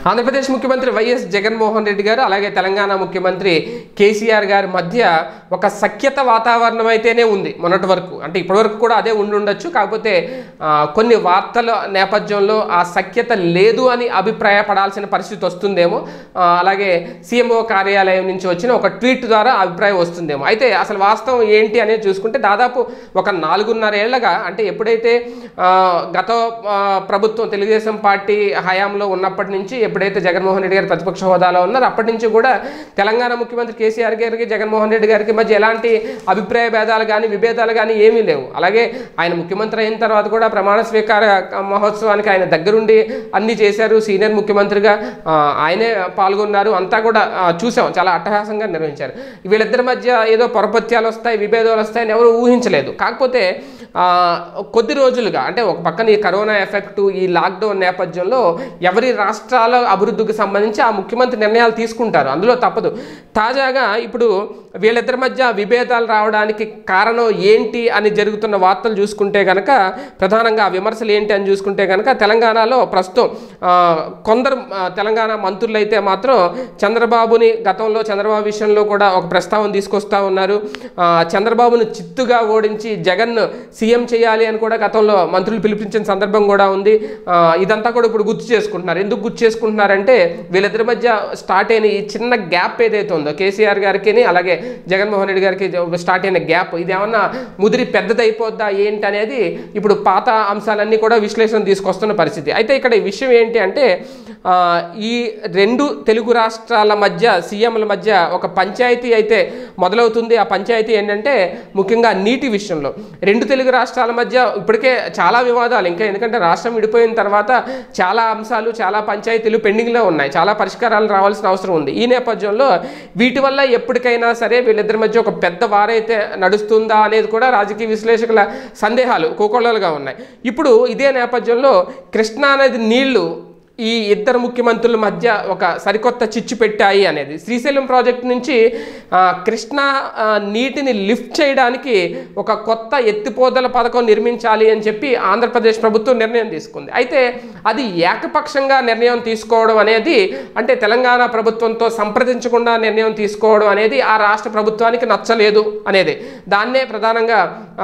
ఆంధ్రప్రదేశ్ ముఖ్యమంత్రి వైఎస్ జగన్మోహన్ రెడ్డి గారు అలాగే తెలంగాణ ముఖ్యమంత్రి కేసీఆర్ గారి మధ్య ఒక సఖ్యత వాతావరణం అయితేనే ఉంది మొన్నటి వరకు. అంటే ఇప్పటివరకు కూడా అదే ఉండొచ్చు. కాకపోతే కొన్ని వార్తల నేపథ్యంలో ఆ సఖ్యత లేదు అని అభిప్రాయపడాల్సిన పరిస్థితి వస్తుందేమో. అలాగే సీఎంఓ కార్యాలయం నుంచి వచ్చిన ఒక ట్వీట్ ద్వారా అభిప్రాయం వస్తుందేమో. అయితే అసలు వాస్తవం ఏంటి అనేది చూసుకుంటే దాదాపు ఒక 4.5 ఏళ్లుగా, అంటే ఎప్పుడైతే గత ప్రభుత్వం తెలుగుదేశం పార్టీ హయాంలో ఉన్నప్పటి నుంచి, ఎప్పుడైతే జగన్మోహన్ రెడ్డి గారు ప్రతిపక్ష హోదాలో ఉన్నారో అప్పటి నుంచి కూడా తెలంగాణ ముఖ్యమంత్రి కేసీఆర్ గారికి జగన్మోహన్ రెడ్డి గారికి మధ్య ఎలాంటి అభిప్రాయ భేదాలు కానీ విభేదాలు కానీ ఏమీ లేవు. అలాగే ఆయన ముఖ్యమంత్రి అయిన తర్వాత కూడా ప్రమాణ స్వీకార మహోత్సవానికి ఆయన దగ్గరుండి అన్నీ చేశారు. సీనియర్ ముఖ్యమంత్రిగా ఆయనే పాల్గొన్నారు. అంతా కూడా చూసాం, చాలా అట్టహాసంగా నిర్వహించారు. వీళ్ళిద్దరి మధ్య ఏదో పొరపత్యాలు వస్తాయి, విభేదాలు వస్తాయని ఎవరు ఊహించలేదు. కాకపోతే కొద్ది రోజులుగా, అంటే ఒక పక్కన ఈ కరోనా ఎఫెక్టు, ఈ లాక్డౌన్ నేపథ్యంలో ఎవరి రాష్ట్రాల అభివృద్ధికి సంబంధించి ఆ ముఖ్యమంత్రి నిర్ణయాలు తీసుకుంటారు, అందులో తప్పదు. తాజాగా ఇప్పుడు వీళ్ళిద్దరి మధ్య విభేదాలు రావడానికి కారణం ఏంటి అని జరుగుతున్న వార్తలు చూసుకుంటే కనుక, ప్రధానంగా విమర్శలు ఏంటి అని చూసుకుంటే కనుక, తెలంగాణలో ప్రస్తుతం కొందరు తెలంగాణ మంత్రులు అయితే మాత్రం చంద్రబాబుని, గతంలో చంద్రబాబు విషయంలో కూడా ఒక ప్రస్తావన తీసుకొస్తా ఉన్నారు. చంద్రబాబును చిత్తుగా ఓడించి జగన్ సీఎం చేయాలి అని కూడా గతంలో మంత్రులు పిలిపించిన సందర్భం కూడా ఉంది. ఇదంతా కూడా ఇప్పుడు గుర్తు చేసుకుంటున్నారు. ఎందుకు గుర్తు చేసుకుంటున్నారంటే, వీళ్ళిద్దరి మధ్య స్టార్ట్ అయిన ఈ చిన్న గ్యాప్ ఏదైతే ఉందో, కేసీఆర్ గారికి అలాగే జగన్మోహన్ రెడ్డి గారికి స్టార్ట్ అయిన గ్యాప్, ఇది ఏమన్నా ముదిరి పెద్దదైపోద్దా ఏంటి అనేది ఇప్పుడు పాత అంశాలన్నీ కూడా విశ్లేషణ తీసుకొస్తున్న పరిస్థితి. అయితే ఇక్కడ ఈ విషయం ఏంటి అంటే, ఈ రెండు తెలుగు రాష్ట్రాల మధ్య సీఎంల మధ్య ఒక పంచాయతీ అయితే మొదలవుతుంది. ఆ పంచాయతీ ఏంటంటే ముఖ్యంగా నీటి విషయంలో. రెండు తెలుగు రాష్ట్రాల మధ్య ఇప్పటికే చాలా వివాదాలు, ఇంకా ఎందుకంటే రాష్ట్రం విడిపోయిన తర్వాత చాలా అంశాలు, చాలా పంచాయతీలు పెండింగ్లో ఉన్నాయి, చాలా పరిష్కారాలు రావాల్సిన అవసరం ఉంది. ఈ నేపథ్యంలో వీటి వల్ల ఎప్పటికైనా సరే వీళ్ళిద్దరి మధ్య ఒక పెద్ద వారైతే నడుస్తుందా అనేది కూడా రాజకీయ విశ్లేషకుల సందేహాలు కోకొల్లలుగా ఉన్నాయి. ఇప్పుడు ఇదే నేపథ్యంలో కృష్ణా నది నీళ్లు ఈ ఇద్దరు ముఖ్యమంత్రుల మధ్య ఒక సరికొత్త చిచ్చు పెట్టాయి అనేది. శ్రీశైలం ప్రాజెక్టు నుంచి కృష్ణా నీటిని లిఫ్ట్ చేయడానికి ఒక కొత్త ఎత్తిపోతల పథకం నిర్మించాలి అని చెప్పి ఆంధ్రప్రదేశ్ ప్రభుత్వం నిర్ణయం తీసుకుంది. అయితే అది ఏకపక్షంగా నిర్ణయం తీసుకోవడం అనేది, అంటే తెలంగాణ ప్రభుత్వంతో సంప్రదించకుండా నిర్ణయం తీసుకోవడం అనేది ఆ రాష్ట్ర ప్రభుత్వానికి నచ్చలేదు అనేది. దాన్నే ప్రధానంగా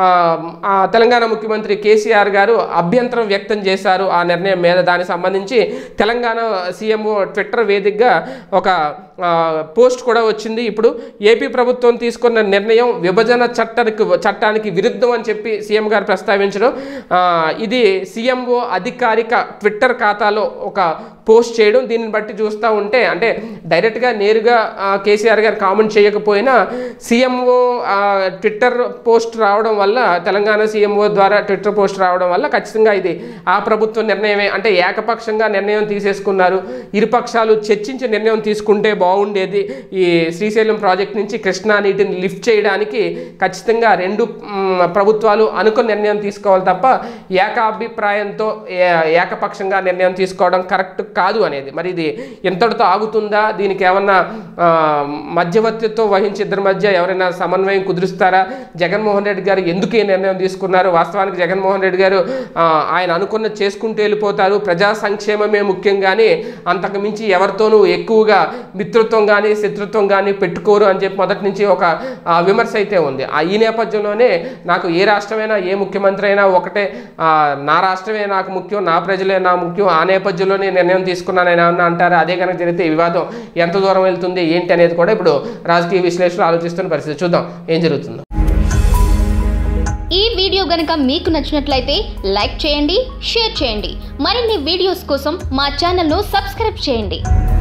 తెలంగాణ ముఖ్యమంత్రి కేసీఆర్ గారు అభ్యంతరం వ్యక్తం చేశారు ఆ నిర్ణయం మీద. దానికి సంబంధించి తెలంగాణ సీఎంఓ ట్విట్టర్ వేదికగా ఒక పోస్ట్ కూడా వచ్చింది. ఇప్పుడు ఏపీ ప్రభుత్వం తీసుకున్న నిర్ణయం విభజన చట్టానికి విరుద్ధం అని చెప్పి సీఎం గారు ప్రస్తావించడం, ఇది సీఎంఓ అధికారిక ట్విట్టర్ ఖాతాలో ఒక పోస్ట్ చేయడం. దీన్ని బట్టి చూస్తూ ఉంటే, అంటే డైరెక్ట్గా నేరుగా కేసీఆర్ గారు కామెంట్ చేయకపోయినా సీఎంఓ ట్విట్టర్ పోస్ట్ రావడం వల్ల, తెలంగాణ సీఎంఓ ద్వారా ట్విట్టర్ పోస్ట్ రావడం వల్ల ఖచ్చితంగా ఇది ఆ ప్రభుత్వ నిర్ణయమే. అంటే ఏకపక్షంగా నిర్ణయం తీసేసుకున్నారు. ఇరుపక్షాలు చర్చించి నిర్ణయం తీసుకుంటే బాగుండేది. ఈ శ్రీశైలం ప్రాజెక్ట్ నుంచి కృష్ణా నీటిని లిఫ్ట్ చేయడానికి ఖచ్చితంగా రెండు ప్రభుత్వాలు అనుకున్న నిర్ణయం తీసుకోవాలి తప్ప ఏకాభిప్రాయంతో ఏకపక్షంగా నిర్ణయం తీసుకోవడం కరెక్ట్ కాదు అనేది. మరి ఇది ఎంతటితో ఆగుతుందా? దీనికి ఏమన్నా మధ్యవర్తిత్వం వహించి ఇద్దరి మధ్య ఎవరైనా సమన్వయం కుదురుస్తారా? జగన్మోహన్ రెడ్డి గారు ఎందుకు ఈ నిర్ణయం తీసుకున్నారు? వాస్తవానికి జగన్మోహన్ రెడ్డి గారు ఆయన అనుకున్న చేసుకుంటూ వెళ్ళిపోతారు, ప్రజా సంక్షేమమే ముఖ్యంగానే అంతకు మించి ఎవరితోనూ ఎక్కువగా మిత్రత్వం కానీ శత్రుత్వం కానీ పెట్టుకోరు అని చెప్పి మొదటి నుంచి ఒక విమర్శ అయితే ఉంది. ఈ నేపథ్యంలోనే నాకు ఏ రాష్ట్రమైనా ఏ ముఖ్యమంత్రి అయినా ఒకటే, నా రాష్ట్రమే నాకు ముఖ్యం, నా ప్రజలే నా ముఖ్యం, ఆ నేపథ్యంలోనే నిర్ణయం తీసుకున్నానని ఏమన్నా అంటారా? అదే కనుక జరిగితే ఈ వివాదం ఎంత దూరం వెళ్తుంది ఏంటి అనేది కూడా ఇప్పుడు రాజకీయ విశ్లేషకులు ఆలోచిస్తున్న పరిస్థితి. చూద్దాం ఏం జరుగుతుందో. ఈ వీడియో గనుక మీకు నచ్చినట్లయితే లైక్ చేయండి, షేర్ చేయండి. మరిన్ని వీడియోస్ కోసం మా ఛానల్ను సబ్స్క్రైబ్ చేయండి.